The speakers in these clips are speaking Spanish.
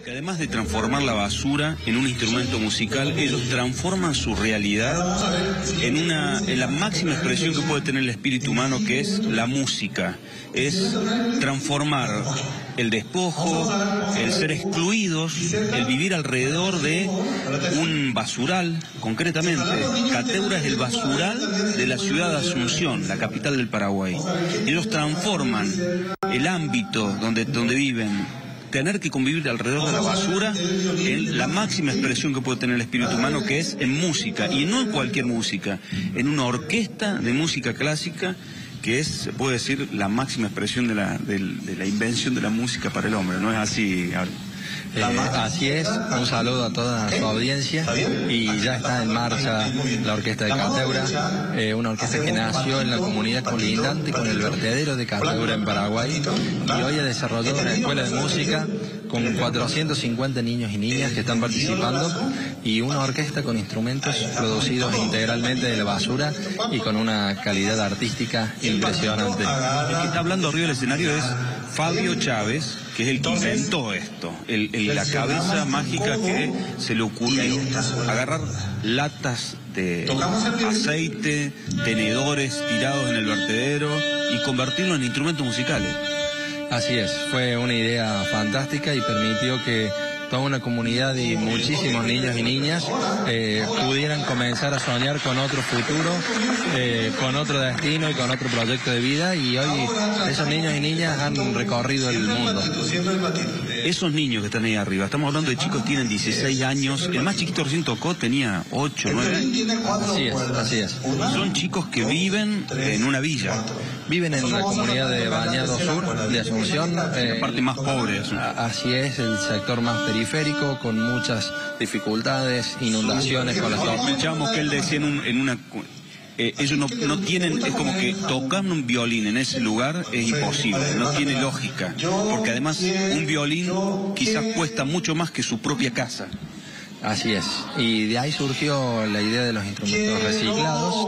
Porque además de transformar la basura en un instrumento musical, ellos transforman su realidad en la máxima expresión que puede tener el espíritu humano, que es la música. Es transformar el despojo, el ser excluidos, el vivir alrededor de un basural, concretamente. Cateura es el basural de la ciudad de Asunción, la capital del Paraguay. Ellos transforman el ámbito donde viven, tener que convivir alrededor de la basura, en la máxima expresión que puede tener el espíritu humano, que es en música, y no en cualquier música, en una orquesta de música clásica, que es, se puede decir, la máxima expresión de la invención de la música para el hombre. ¿No es así, Gabriel? Así es, un saludo a toda su audiencia, y ya está en marcha la orquesta de Cateura, una orquesta que nació en la comunidad colindante con el vertedero de Cateura en Paraguay, y hoy ha desarrollado una escuela de música con 450 niños y niñas que están participando, y una orquesta con instrumentos producidos integralmente de la basura y con una calidad artística impresionante. El que está hablando arriba del escenario es Fabio Chávez, que es el que inventó esto, la cabeza mágica que se le ocurrió agarrar latas de aceite, tenedores tirados en el vertedero y convertirlo en instrumentos musicales. Así es, fue una idea fantástica y permitió que toda una comunidad de muchísimos niños y niñas pudieran comenzar a soñar con otro futuro, con otro destino y con otro proyecto de vida, y hoy esos niños y niñas han recorrido el mundo. Esos niños que están ahí arriba, estamos hablando de chicos que tienen 16 años, el más chiquito recién tocó, tenía 8, 9. Así es. Son chicos que viven en una villa. Viven en la comunidad de Bañado Sur, de Asunción. La parte más pobre. Así es, el sector más periférico, con muchas dificultades, inundaciones con las tormentas. Escuchamos que él decía ellos no tienen, es como que tocar un violín en ese lugar es imposible, no tiene lógica, porque además un violín quizás cuesta mucho más que su propia casa. Así es, y de ahí surgió la idea de los instrumentos reciclados,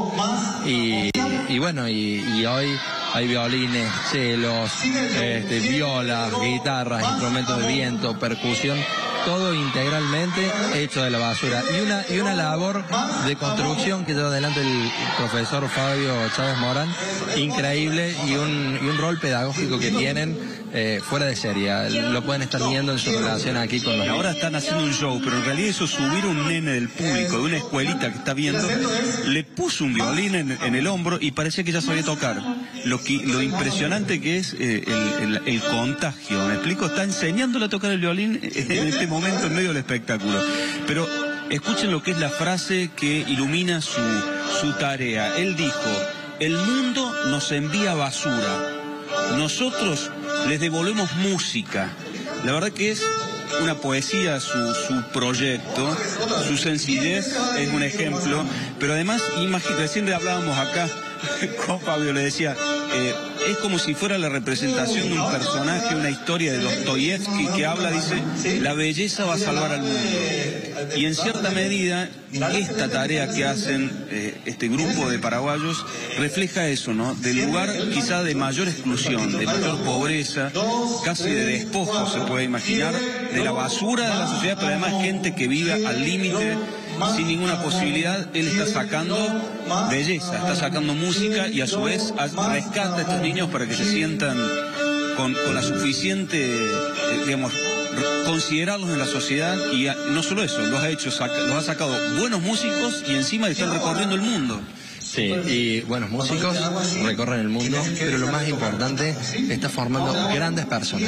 y bueno, y hoy hay violines, celos, violas, guitarras, instrumentos de viento, percusión, todo integralmente hecho de la basura. Y una labor de construcción que lleva adelante el profesor Fabio Chávez Morán, increíble, y un rol pedagógico que tienen fuera de serie. Lo pueden estar viendo en su relación aquí con los... Ahora están haciendo un show, pero en realidad eso, subir un nene del público, de una escuelita que está viendo, le puso un violín en el hombro y parecía que ya sabía tocar. Lo impresionante que es el contagio, ¿me explico? Está enseñándole a tocar el violín en este momento en medio del espectáculo. Pero escuchen lo que es la frase que ilumina su tarea. Él dijo: el mundo nos envía basura, nosotros les devolvemos música. La verdad que es una poesía su proyecto, su sencillez es un ejemplo, pero además, recién hablábamos acá con Fabio, le decía, es como si fuera la representación de un personaje, una historia de Dostoyevsky que habla, dice, la belleza va a salvar al mundo. Y en cierta medida, esta tarea que hacen este grupo de paraguayos refleja eso, ¿no? Del lugar quizá de mayor exclusión, de mayor pobreza, casi de despojo, se puede imaginar, de la basura de la sociedad, pero además gente que vive al límite, sin ninguna posibilidad. Él está sacando belleza, está sacando música y a su vez rescata a estos niños para que se sientan con la suficiente, digamos, considerarlos en la sociedad. Y no solo eso, los ha sacado buenos músicos y encima están recorriendo el mundo. Sí, y buenos músicos recorren el mundo, pero lo más importante, está formando grandes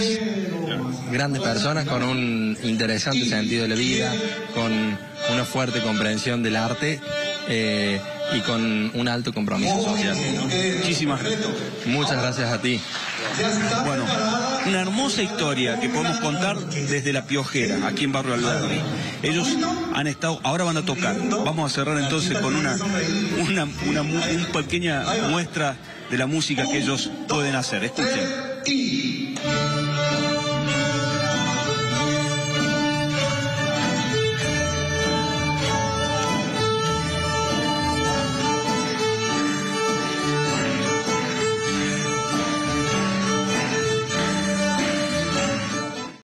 personas con un interesante sentido de la vida, con una fuerte comprensión del arte y con un alto compromiso social. Muchísimas gracias. Muchas gracias a ti. Bueno, una hermosa historia que podemos contar desde La Piojera, aquí en Barrio Alberdi. Ellos han estado, ahora van a tocar. Vamos a cerrar entonces con una pequeña muestra de la música que ellos pueden hacer. Escuchen.